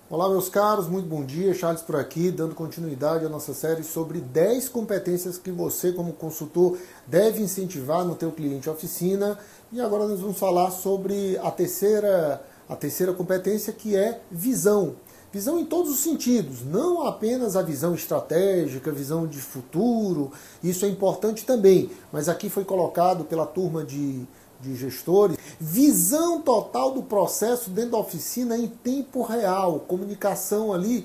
Olá meus caros, muito bom dia, Charles por aqui, dando continuidade à nossa série sobre 10 competências que você como consultor deve incentivar no teu cliente oficina. E agora nós vamos falar sobre a terceira competência, que é visão. Visão em todos os sentidos, não apenas a visão estratégica, a visão de futuro, isso é importante também, mas aqui foi colocado pela turma de gestores, visão total do processo dentro da oficina em tempo real, comunicação ali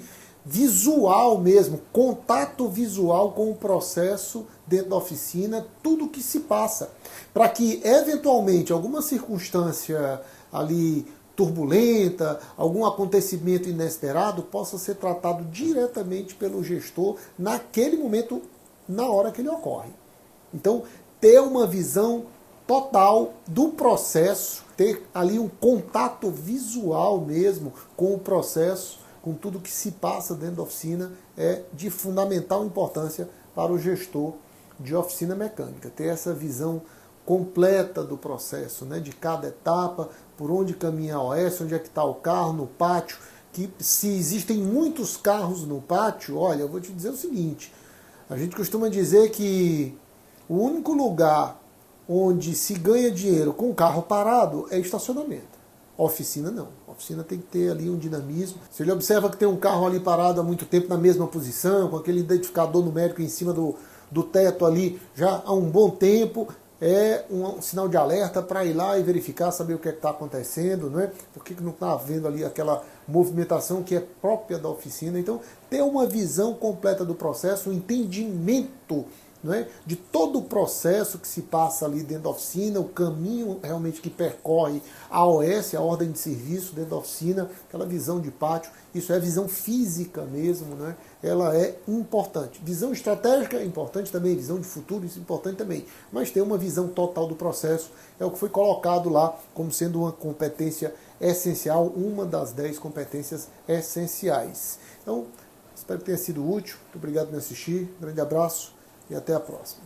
visual mesmo, contato visual com o processo dentro da oficina, tudo que se passa, para que eventualmente alguma circunstância ali turbulenta, algum acontecimento inesperado possa ser tratado diretamente pelo gestor naquele momento, na hora que ele ocorre. Então, ter uma visão total do processo, ter ali um contato visual mesmo com o processo, com tudo que se passa dentro da oficina, é de fundamental importância para o gestor de oficina mecânica. Ter essa visão completa do processo, né, de cada etapa, por onde caminha a OS, onde é que está o carro, no pátio, que se existem muitos carros no pátio, olha, eu vou te dizer o seguinte, a gente costuma dizer que o único lugar onde se ganha dinheiro com o carro parado é estacionamento. Oficina não. Oficina tem que ter ali um dinamismo. Se ele observa que tem um carro ali parado há muito tempo na mesma posição, com aquele identificador numérico em cima do teto ali já há um bom tempo, é um sinal de alerta para ir lá e verificar, saber o que é que está acontecendo, não é? Por que não está havendo ali aquela movimentação que é própria da oficina. Então, ter uma visão completa do processo, um entendimento, não é, de todo o processo que se passa ali dentro da oficina, o caminho realmente que percorre a OS, a ordem de serviço dentro da oficina, aquela visão de pátio, isso é visão física mesmo, né? Ela é importante. Visão estratégica é importante também, visão de futuro isso é importante também, mas ter uma visão total do processo é o que foi colocado lá como sendo uma competência essencial, uma das 10 competências essenciais. Então, espero que tenha sido útil, muito obrigado por me assistir, um grande abraço e até a próxima.